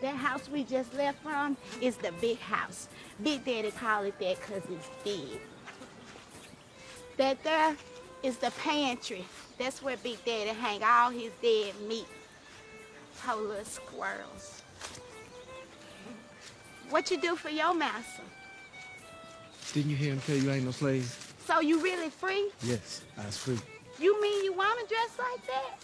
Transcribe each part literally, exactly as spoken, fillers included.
That house we just left from is the big house. Big Daddy call it that because it's big. That there is the pantry. That's where Big Daddy hang all his dead meat. Poor little squirrels. What you do for your master? Didn't you hear him tell you I ain't no slave? So you really free? Yes, I was free. You mean you want to dress like that?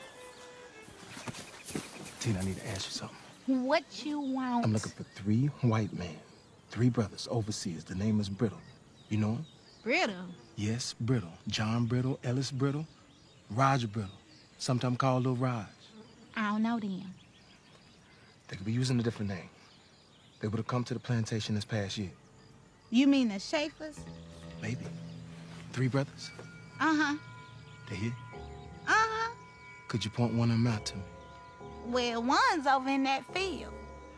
Tina, I need to ask you something. What you want? I'm looking for three white men, three brothers, overseas. The name is Brittle. You know him? Brittle? Yes, Brittle. John Brittle, Ellis Brittle, Roger Brittle. Sometimes called Lil Raj. I don't know them. They could be using a different name. They would have come to the plantation this past year. You mean the Schaefers? Maybe. Three brothers? Uh-huh. They here? Uh-huh. Could you point one of them out to me? Well, one's over in that field.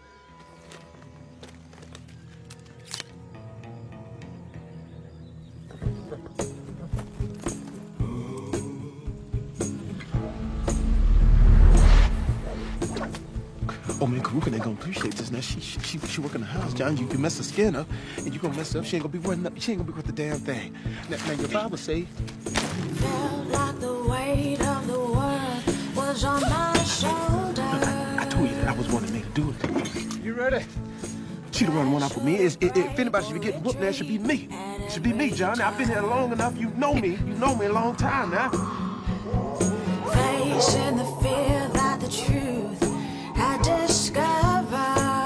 Oh man, Karuka ain't gonna appreciate this. Now she she she, she work in the house, John. You can mess her skin up, and you gonna mess her up. She ain't gonna be worth nothing. She ain't gonna be worth the damn thing. Now, now your Bible say. Felt like the weight of the world was on my shoulder. Look, I, I told you that I was one that made her do it. You ready? She the one one out for me. It's, it, if anybody should be getting whooped, now it should be me. It should be me, John. Now, I've been here long enough. You know me. You know me a long time now. Facing the fear that the truth I discovered.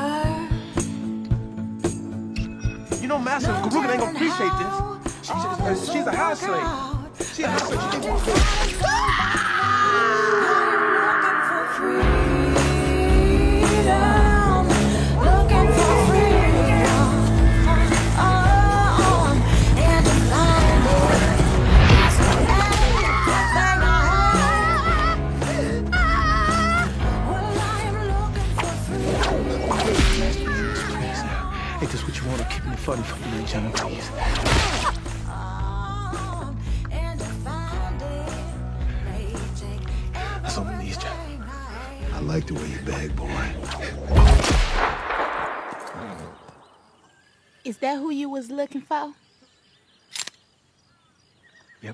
You know, Master No Karuka ain't gonna appreciate this. She, she, uh, she's a house slave. She's a house slave. She didn't want to. Looking for freedom. Oh, and to find it. That's everything I have. Well, I am looking for freedom. Ain't this what you want to keep me funny for me, John, please? That's all we need, John. I like the way you beg, boy. Is that who you was looking for? Yep.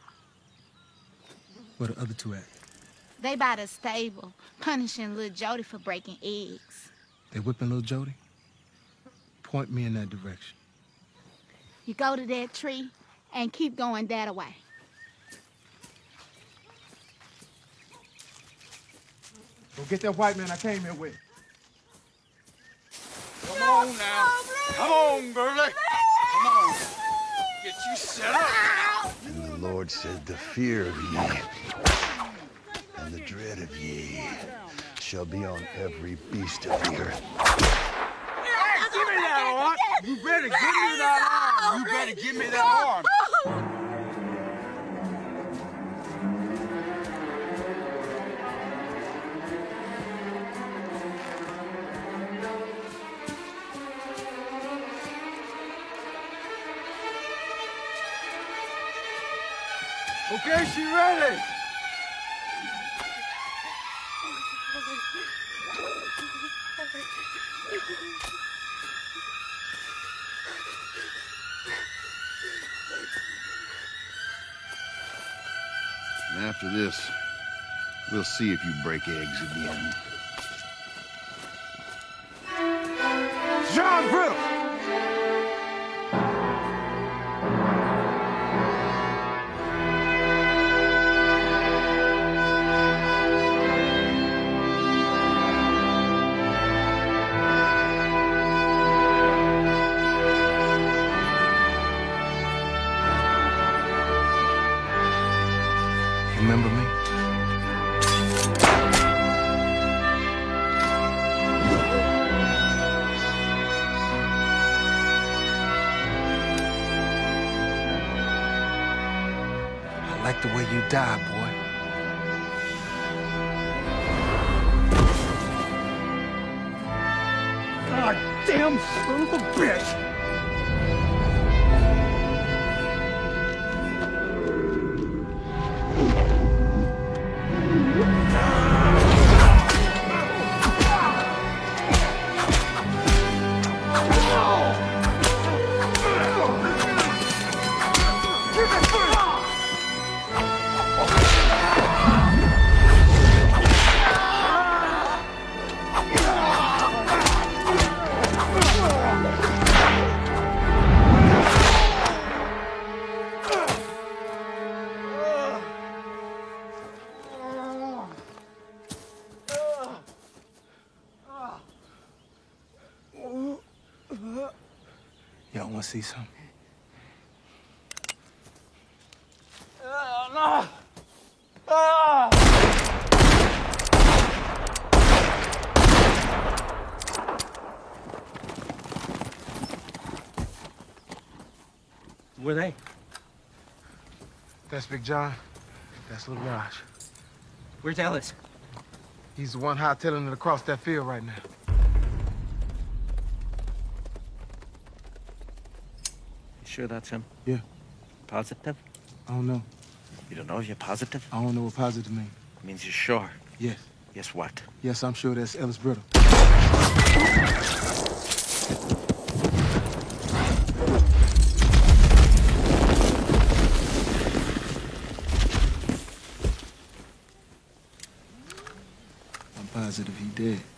Where the other two at? They by the stable, punishing little Jody for breaking eggs. They whipping little Jody? Point me in that direction. You go to that tree and keep going that way. Go get that white man I came here with. Come on now. Come on, girlie. Come on. Get you set up. And the Lord said, the fear of ye and the dread of ye shall be on every beast of the earth. Hey, give me that arm. You better give me that arm. You better give me that arm. Okay, she ready. And after this, we'll see if you break eggs again. John Brittle! Remember me? I like the way you die, boy. God damn son of a bitch! want to see something. Uh, no! Ah! Where they? That's Big John. That's Little Raj. Where's Ellis? He's the one hightailing it across that field right now. You sure that's him? Yeah. Positive? I don't know. You don't know if you're positive? I don't know what positive means. It means you're sure. Yes. Yes, what? Yes, I'm sure that's Ellis Brittle. I'm positive he dead.